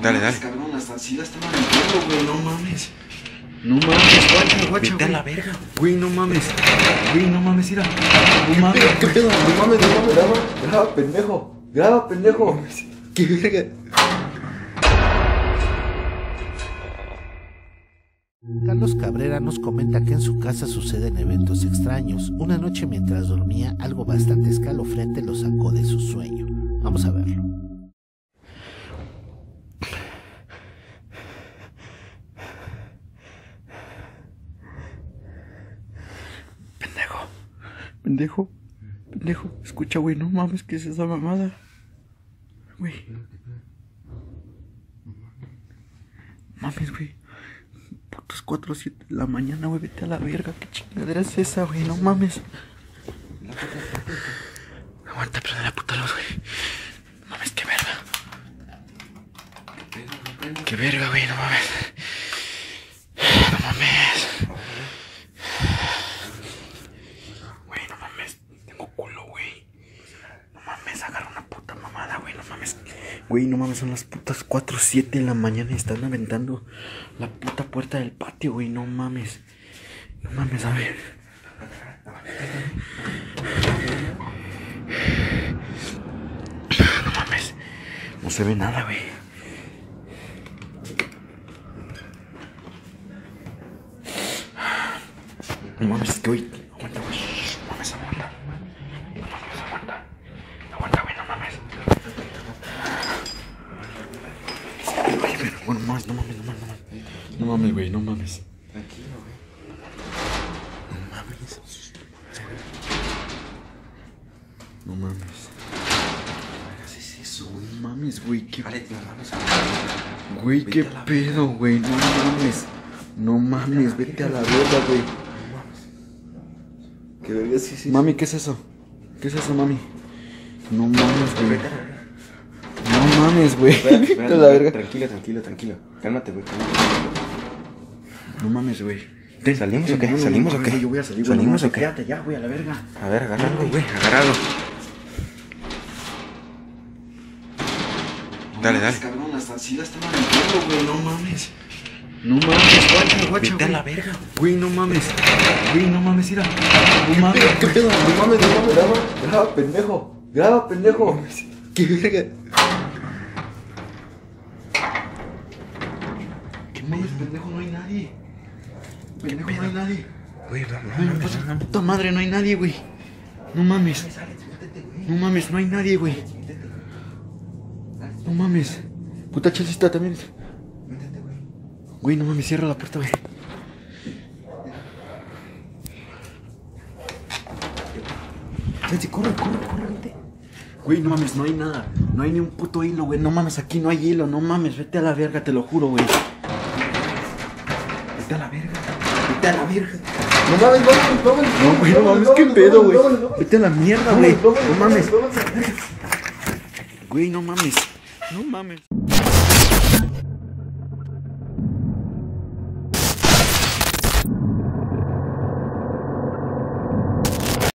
Dale, dale. Cabrón, sí la estaban viendo, güey, no mames. No mames, guacha, Vete güey. a la verga. Güey, no mames. Güey, no mames, mira. No mames. ¿Qué pedo? No mames, graba, pendejo. Graba, pendejo. Qué verga. Carlos Cabrera nos comenta que en su casa suceden eventos extraños. Una noche mientras dormía, algo bastante escalofriante lo sacó de su sueño. Vamos a verlo. Pendejo, escucha, güey, no mames, ¿qué es esa mamada? Güey. Mames, güey. Putos 4 o 7 de la mañana, güey, vete a la verga, qué chingadera es esa, güey, no mames. Aguanta, prende la puta luz, güey. No mames, qué verga. Qué verga, güey, no mames. No mames. Güey, no mames, tengo culo, güey. No mames, agarra una puta mamada, güey, no mames. Güey, no mames, son las putas 4 o 7 de la mañana y están aventando la puta puerta del patio, güey, no mames. No mames, a ver. No mames, no se ve nada, güey. No mames, es que hoy... Aguanta, güey. No mames, aguanta. No mames, aguanta. Aguanta, güey, no mames. Ay, pero bueno, no mames. No mames, güey, no mames. Tranquilo, güey. No mames. No mames. ¿Qué es eso, güey? No mames, güey, qué... Vale, las manos a... Güey, qué pedo, güey, no mames. No mames, vete a la verga, güey. No mames. ¿Qué verga sí? Mami, ¿qué es eso? ¿Qué es eso, mami? No mames, güey. No mames, güey. Vete a la verga. Tranquilo. Cálmate, güey. No mames, güey. ¿Salimos o qué? ¿Salimos o qué? Yo voy a salir, güey. ¿Salimos o qué? Quédate ya, güey, a la verga. A ver, agárralo, güey. Agárralo. Dale, dale. Cabrón, sí la estaban viendo, güey, no mames. No mames, guacha, Vete a güey. la verga. Güey, no mames. Güey, no mames, mira. No mames. ¿Qué pedo? No mames. Graba, pendejo. Qué verga. ¿Qué mames, pendejo? No hay nadie. Pendejo, no hay nadie. Güey, no. Puta madre, no hay nadie, güey. No mames. No mames, no hay nadie, güey. No mames. Puta chelsista también. Métete, güey. Güey, no mames, cierra la puerta, güey. Vete, corre, vete. Güey, no mames, no hay nada. No hay ni un puto hilo, güey. No mames, aquí no hay hilo. No mames, vete a la verga, te lo juro, güey. Vete a la verga. No mames, vámonos. No, güey, no mames, qué pedo, güey. Vete a la mierda, güey. No mames. Güey, no mames. No mames.